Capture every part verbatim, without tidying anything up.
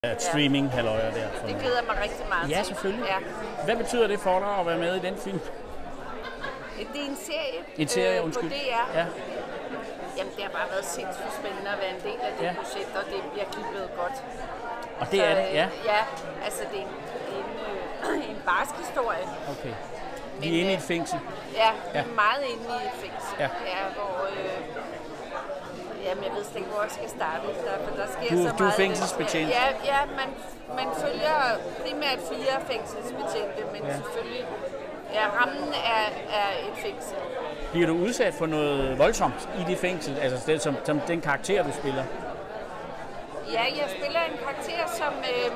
Streaming halløjer der. Det glæder jeg mig rigtig meget Ja, til. selvfølgelig. Ja. Hvad betyder det for dig at være med i den film? Det er en serie, En serie, øh, undskyld. på D R. Ja. Jamen, det har bare været sindssygt spændende at være en del af det Ja. projekt, og det er virkelig blevet godt. Og det Så, er det, ja. øh, Ja, altså det er en, en, øh, en barsk historie. Okay. Vi Men, er inde i øh, et fængsel. Ja, vi Ja. er meget inde i et fængsel. Ja. Ja, hvor... Øh, jamen, jeg ved slet ikke, hvor jeg skal starte. Der, for der sker Du- så du er meget. fængselsbetjent. Ja, ja man, man følger primært fire fængselsbetjente, men Ja. selvfølgelig... Ja, rammen er, er et fængsel. Bliver du udsat for noget voldsomt i det fængsel? Altså det, som, som den karakter, du spiller? Ja, jeg spiller en karakter, som, øh,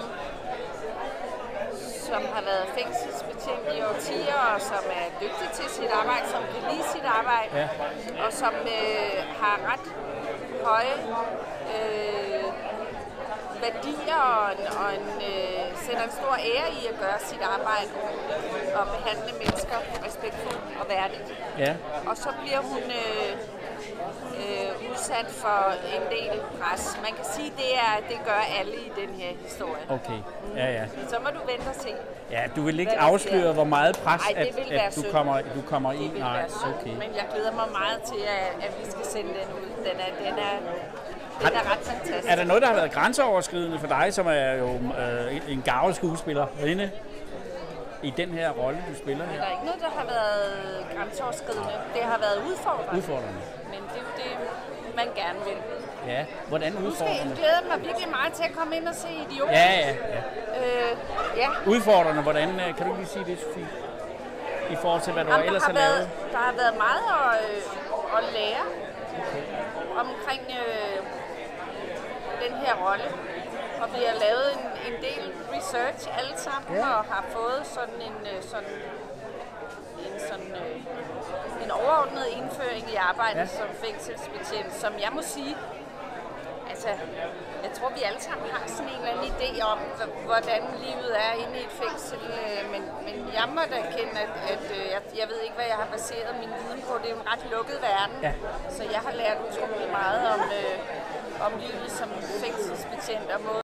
som har været fængselsbetjent i årtier, og som er dygtig til sit arbejde, som kan lide sit arbejde, Ja. og som øh, har ret høje øh, værdier og, en, og en, øh, sætter en stor ære i at gøre sit arbejde ordentligt og behandle mennesker respektfuldt og værdigt. Ja. Og så bliver hun øh, øh, udsat for en del pres. Man kan sige, at det, er, det gør alle i den her historie. Okay. Ja, ja. Så må du vente og se. Ja, du vil ikke Hvad der afsløre, sker. hvor meget pres, Ej, det at, vil være at du synd. kommer, du kommer Det ind. vil Nej, være synd, okay. men jeg glæder mig meget til, at, at vi skal sende den ud. Den er, den er, den er ret fantastisk. Er der noget, der har været grænseoverskridende for dig, som er jo øh, en garvet skuespiller inde i den her rolle, du spiller Der her? er ikke noget, der har været grænseoverskridende. Det har været udfordrende. Udfordrende. Men det er jo det, man gerne vil. Ja, hvordan Nu skal jeg udfordrende? glæder mig virkelig meget til at komme ind og se Idioten. Ja, ja, ja. Øh, ja. Udfordrende, hvordan, øh, kan du lige sige det, Sofie? I forhold til, hvad du Jamen, ellers der har har været, lavet? der har været meget at, øh, at lære omkring øh, den her rolle. Og vi har lavet en, en del research alle sammen, Ja. og har fået sådan en, øh, sådan, en, sådan, øh, en overordnet indføring i arbejdet Ja. som fængselsbetjent, som jeg må sige, altså, jeg tror, vi alle sammen har sådan en eller anden idé om, h- hvordan livet er inde i et fængsel, øh, men, men jeg må da erkende, at, at øh, jeg, jeg ved ikke, hvad jeg har baseret min viden på. Det er jo en ret lukket verden, Ja. så jeg har lært utrolig meget om, øh, om livet som fængselsbetjent og måde,